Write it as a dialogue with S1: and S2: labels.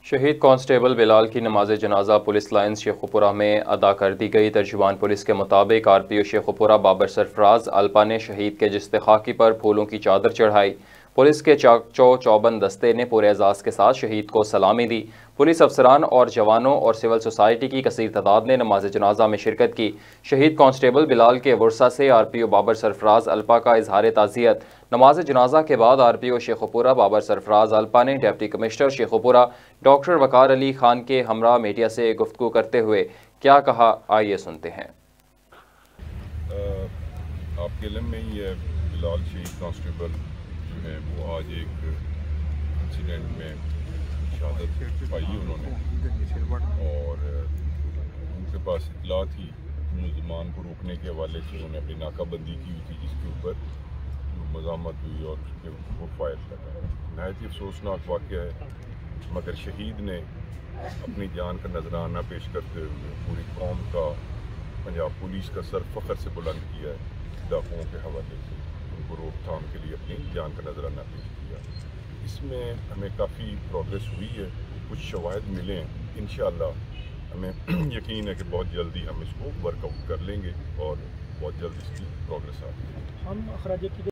S1: شہید کانسٹیبل بلال کی نماز جنازہ پولیس لائنز شیخوپورہ میں ادا کر دی گئی۔ ترجمان پولیس کے مطابق RPO شیخوپورہ بابر سرفراز الپا نے شہید کے جسد خاکی پر پھولوں کی چادر چڑھائی۔ پولیس کے چوبند دستے نے پورے اعزاز کے ساتھ شہید کو سلامی دی۔ پولیس افسران اور جوانوں اور سول سوسائٹی کی کثیر تعداد نے نماز جنازہ میں شرکت کی۔ شہید کانسٹیبل بلال کے ورثہ سے RPO بابر سرفراز الپا کا اظہار تعزیت۔ نماز جنازہ کے بعد RPO شیخوپورہ بابر سرفراز الپا نے deputy commissioner Sheikhupura doctor Waqar Ali Khan کے ہمراہ میڈیا سے گفتگو کرتے ہوئے کیا کہا، آئیے سنتے ہیں۔
S2: آپ کے علم میں ہی ہے بلال شہید کانسٹیبل جو ہے وہ آج ایک انسیڈنٹ میں شہادت پائی انہوں نے، اور ان کے پاس اطلاع تھی ملزمان کو روکنے کے حوالے سے انہوں نے اپنی ناکہ بندی کی ہوئی تھی، جس کے اوپر مزاحمت ہوئی اور اس کے وہ فائر لگا۔ نہایت ہی افسوسناک واقعہ ہے، مگر شہید نے اپنی جان کا نذرانہ پیش کرتے ہوئے پوری قوم کا، پنجاب پولیس کا سر فخر سے بلند کیا ہے۔ ڈاکوؤں کے حوالے سے ان کو روک تھام کے لیے اپنی جان کا نذرانہ پیش کیا۔ اس میں ہمیں کافی پروگریس ہوئی ہے، کچھ شواہد ملے ہیں، انشاءاللہ ہمیں یقین ہے کہ بہت جلدی ہم اس کو ورک آؤٹ کر لیں گے اور بہت جلد اس کی پروگریس آ گئی۔